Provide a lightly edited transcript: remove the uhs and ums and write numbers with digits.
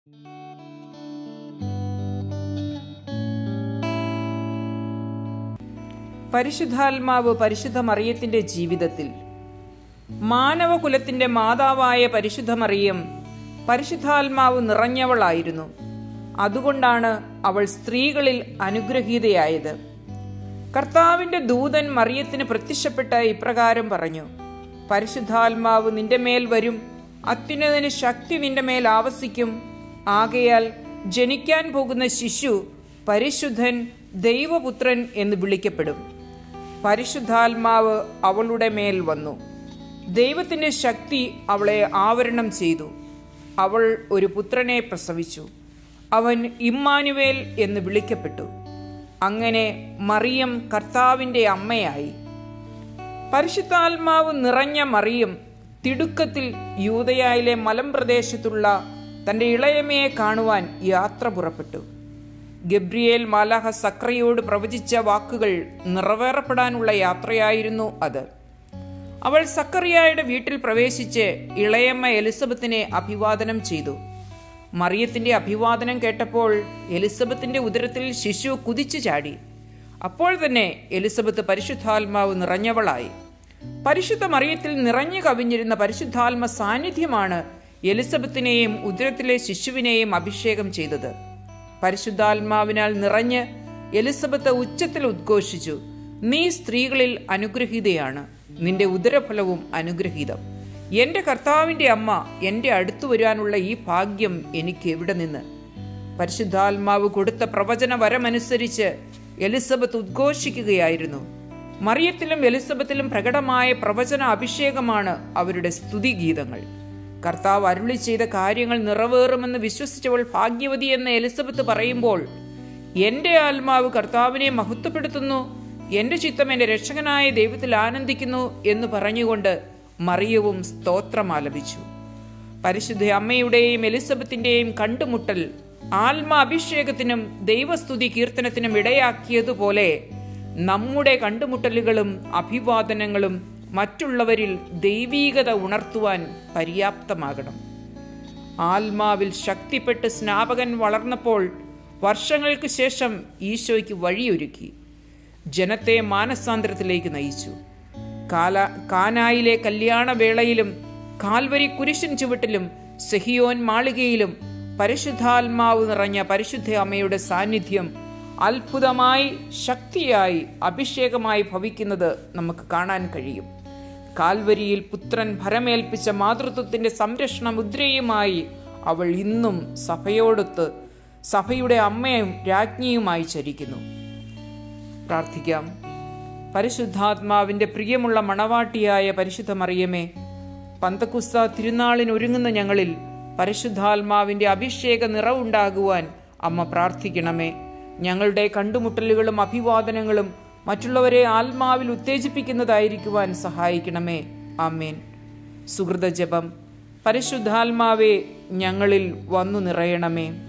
പരിശുദ്ധാത്മാവ് പരിശുദ്ധ മറിയത്തിന്റെ ജീവിതത്തിൽ. മാനവകുലത്തിന്റെ മാതാവായ പരിശുദ്ധ മറിയം പരിശുദ്ധാത്മാവ് നിറഞ്ഞവളായിരുന്നു. അതുകൊണ്ടാണ് അവൾ സ്ത്രീകളിൽ അനുഗ്രഹീതയായത്. കർത്താവിന്റെ ദൂതൻ മറിയത്തിന് പ്രത്യക്ഷപ്പെട്ട് ഇപ്രകാരം പറഞ്ഞു: പരിശുദ്ധാത്മാവ് നിന്റെ മേൽ വരും, അത്യുന്നതന് ശക്തി നിന്റെ മേൽ ആവസിക്കും. ആകയാൽ ജനിക്കാൻ പോകുന്ന ശിശു പരിശുദ്ധൻ, ദൈവപുത്രൻ എന്ന് വിളിക്കപ്പെടും. പരിശുദ്ധാത്മാവ് അവളുടെ മേൽ വന്നു. ദൈവത്തിന്റെ ശക്തി അവളെ ആവരണം ചെയ്തു. അവൾ ഒരു പുത്രനെ പ്രസവിച്ചു. അവൻ ഇമ്മാനുവേൽ എന്ന് വിളിക്കപ്പെട്ടു. അങ്ങനെ മറിയം കർത്താവിന്റെ അമ്മയായി. പരിശുദ്ധാത്മാവ് നിറഞ്ഞ മറിയം തിടുക്കത്തിൽ യൂദയായിലെ മലമ്പ്രദേശത്തുള്ള തന്റെ ഇളയമയെ കാണുവാൻ യാത്ര പുറപ്പെട്ടു. ഗബ്രിയേൽ മാലാഖ സക്രിയോട് പ്രവചിച്ച വാക്കുകൾ നിറവേറപ്പെടാനുള്ള യാത്രയായിരുന്നു അത്. അവൾ സക്കറിയായുടെ വീട്ടിൽ പ്രവേശിച്ച് ഇളയമ്മ എലിസബത്തിനെ അഭിവാദനം ചെയ്തു. മറിയത്തിന്റെ അഭിവാദനം കേട്ടപ്പോൾ എലിസബത്തിന്റെ ഉദരത്തിൽ ശിശു കുതിച്ചു ചാടി. അപ്പോൾ തന്നെ എലിസബത്ത് പരിശുദ്ധാത്മാവ് നിറഞ്ഞവളായി. പരിശുദ്ധ മറിയത്തിൽ നിറഞ്ഞു കവിഞ്ഞിരുന്ന പരിശുദ്ധാത്മ സാന്നിധ്യമാണ് എലിസബത്തിനെയും ഉദരത്തിലെ ശിശുവിനെയും അഭിഷേകം ചെയ്തത്. പരിശുദ്ധാത്മാവിനാൽ നിറഞ്ഞ് എലിസബത്ത് ഉച്ചത്തിൽ ഉദ്ഘോഷിച്ചു: നീ സ്ത്രീകളിൽ അനുഗ്രഹീതയാണ്, നിന്റെ ഉദരഫലവും അനുഗ്രഹീതം. എന്റെ കർത്താവിന്റെ അമ്മ എന്റെ അടുത്തു വരാനുള്ള ഈ ഭാഗ്യം എനിക്ക് എവിടെ നിന്ന്? പരിശുദ്ധാത്മാവ് കൊടുത്ത പ്രവചന വരമനുസരിച്ച് എലിസബത്ത് ഉദ്ഘോഷിക്കുകയായിരുന്നു. മറിയത്തിലും എലിസബത്തിലും പ്രകടമായ പ്രവചന അഭിഷേകമാണ് അവരുടെ സ്തുതിഗീതങ്ങൾ. കർത്താവ് അരുളി ചെയ്ത കാര്യങ്ങൾ നിറവേറുമെന്ന് വിശ്വസിച്ചവൾ ഭാഗ്യവതി എന്ന് എലിസബത്ത് പറയുമ്പോൾ, എന്റെ ആത്മാവ് കർത്താവിനെ മഹത്വപ്പെടുത്തുന്നു, എന്റെ ചിത്തം എന്റെ രക്ഷകനായ ദൈവത്തിൽ ആനന്ദിക്കുന്നു എന്ന് പറഞ്ഞുകൊണ്ട് മറിയവും സ്തോത്രം ആലപിച്ചു. പരിശുദ്ധ അമ്മയുടെയും എലിസബത്തിന്റെയും കണ്ടുമുട്ടൽ ആത്മാഭിഷേകത്തിനും ദൈവസ്തുതി കീർത്തനത്തിനും ഇടയാക്കിയതുപോലെ നമ്മുടെ കണ്ടുമുട്ടലുകളും അഭിവാദനങ്ങളും മറ്റുള്ളവരിൽ ദൈവീകത ഉണർത്തുവാൻ പര്യാപ്തമാകണം. ആത്മാവിൽ ശക്തിപ്പെട്ട് സ്നാപകൻ വളർന്നപ്പോൾ വർഷങ്ങൾക്ക് ശേഷം ഈശോയ്ക്ക് വഴിയൊരുക്കി, ജനത്തെ മാനസാന്തരത്തിലേക്ക് നയിച്ചു. കാനായിലെ കല്യാണവേളയിലും കാൽവരി കുരിശിൻ ചുവട്ടിലും സെഹിയോൻ മാളികയിലും പരിശുദ്ധാത്മാവ് നിറഞ്ഞ പരിശുദ്ധ അമ്മയുടെ സാന്നിധ്യം അത്ഭുതമായി, ശക്തിയായി, അഭിഷേകമായി ഭവിക്കുന്നത് നമുക്ക് കാണാൻ കഴിയും. കാൽവരിയിൽ പുത്രൻ ഭരമേൽപ്പിച്ച മാതൃത്വത്തിന്റെ സംരക്ഷണ മുദ്രയുമായി അവൾ ഇന്നും സഭയോടൊത്ത് സഭയുടെ അമ്മയും രാജ്ഞിയുമായി ചരിക്കുന്നു. പ്രാർത്ഥിക്കാം. പരിശുദ്ധാത്മാവിന്റെ പ്രിയമുള്ള മണവാട്ടിയായ പരിശുദ്ധ മറിയമേ, പന്തക്കുസ്ത തിരുനാളിന് ഒരുങ്ങുന്ന ഞങ്ങളിൽ പരിശുദ്ധാത്മാവിന്റെ അഭിഷേക നിറവുണ്ടാകുവാൻ അമ്മ പ്രാർത്ഥിക്കണമേ. ഞങ്ങളുടെ കണ്ടുമുട്ടലുകളും അഭിവാദനങ്ങളും മറ്റുള്ളവരെ ആത്മാവിൽ ഉത്തേജിപ്പിക്കുന്നതായിരിക്കുവാൻ സഹായിക്കണമേ. ആമേൻ. സുഹൃത ജപം. പരിശുദ്ധാത്മാവേ, ഞങ്ങളിൽ വന്നു നിറയണമേ.